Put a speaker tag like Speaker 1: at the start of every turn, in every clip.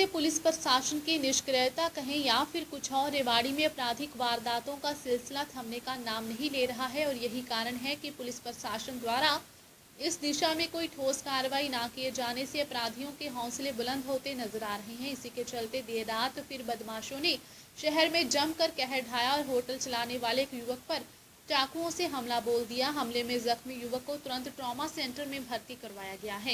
Speaker 1: Police प्रशासन की निष्क्रियता कहें या फिर कुछ और, रेवाड़ी में आपराधिक वारदातों का सिलसिला थमने का नाम नहीं ले रहा है और यही कारण है कि पुलिस प्रशासन द्वारा इस दिशा में कोई ठोस कार्रवाई ना किए जाने से अपराधियों के हौसले बुलंद होते नजर आ रहे हैं। इसी के चलते देर रात फिर बदमाशों ने शहर में जमकर कहर ढाया और होटल चलाने वाले एक युवक पर चाकुओं से हमला बोल दिया। हमले में जख्मी युवक को तुरंत ट्रॉमा सेंटर में भर्ती करवाया गया है,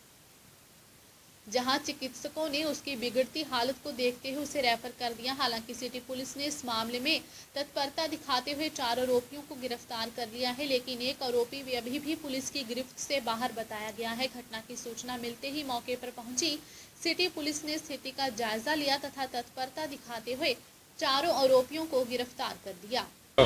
Speaker 1: जहां चिकित्सकों ने उसकी बिगड़ती हालत को देखते हुए उसे रेफर कर दिया। हालांकि सिटी पुलिस ने इस मामले में तत्परता दिखाते हुए 4 आरोपियों को गिरफ्तार कर लिया है, लेकिन एक आरोपी अभी भी पुलिस की गिरफ्त से बाहर बताया गया है। घटना की सूचना मिलते ही मौके पर पहुंची सिटी पुलिस ने स्थिति का जायजा लिया तथा तत्परता दिखाते हुए 4 आरोपियों को गिरफ्तार कर दिया।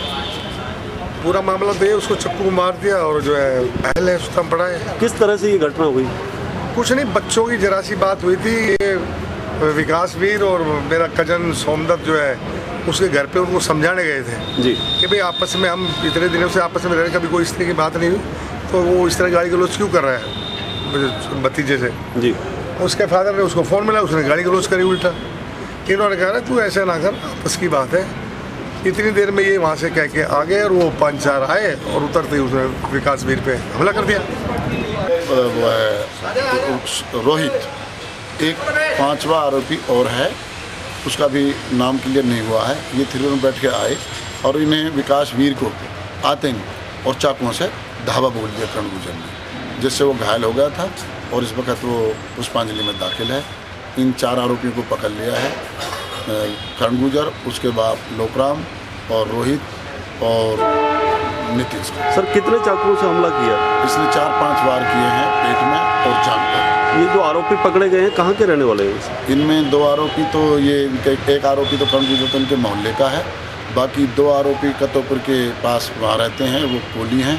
Speaker 2: पूरा मामला तो उसको चक्कू मार दिया और जो है पहले स्तंभ पड़ा है।
Speaker 3: किस तरह से ये घटना हुई?
Speaker 2: कुछ नहीं, बच्चों की जरा सी बात हुई थी। ये विकास वीर और मेरा कजन सोमदत्त जो है उसके घर पे उनको समझाने गए थे
Speaker 3: जी
Speaker 2: कि भाई आपस में हम इतने दिनों से आपस में रहने, कभी कोई इस तरह की बात नहीं हुई, तो वो इस तरह गाड़ी गलौज क्यों कर रहा है भतीजे से जी। उसके फादर ने उसको फ़ोन मिला, उसने गाड़ी गलौज करी उल्टा। इन्होंने कहा तू ऐसा ना कर, आपस की बात है। इतनी देर में ये वहाँ से कह के आ गए और वो 5-4 आए और उतरते ही उसने विकास वीर पे हमला कर दिया।
Speaker 4: वो है रोहित, एक 5वां आरोपी और है, उसका भी नाम क्लियर नहीं हुआ है। ये थिरुवन में बैठ के आए और इन्हें विकास वीर को आते ही और चाकुओं से धावा बोल दिया करणगुजर ने, जिससे वो घायल हो गया था और इस वक्त वो पुष्पांजलि में दाखिल है। इन 4 आरोपियों को पकड़ लिया है, करणगुजर, उसके बाद लोकराम और रोहित और नीतीश।
Speaker 3: सर कितने चाकुओं से हमला किया?
Speaker 4: इसने 4-5 वार किए हैं पेट में और जान पर।
Speaker 3: ये जो आरोपी पकड़े गए हैं कहाँ के रहने वाले हैं?
Speaker 4: इनमें 2 आरोपी तो ये एक आरोपी तो करणगुजर तो इनके मोहल्ले का है, बाकी 2 आरोपी कतोपुर के पास वहाँ रहते हैं, वो कोली हैं,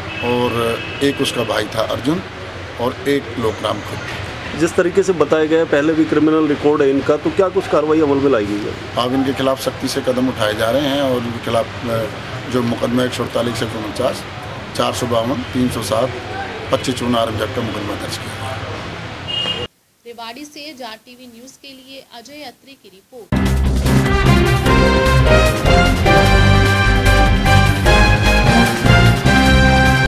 Speaker 4: और एक उसका भाई था अर्जुन और एक लोकराम खुद।
Speaker 3: जिस तरीके से बताया गया पहले भी क्रिमिनल रिकॉर्ड है इनका, तो क्या कुछ कार्रवाई अमल में लाई गई है?
Speaker 4: अब इनके खिलाफ सख्ती से कदम उठाए जा रहे हैं और इनके खिलाफ जो मुकदमा 148 से 49, 452, 307, 25 चूना आरंभ का मुकदमा दर्ज किया।
Speaker 1: रेवाड़ी से जाट टीवी न्यूज़ के लिए अजय अत्री की रिपोर्ट।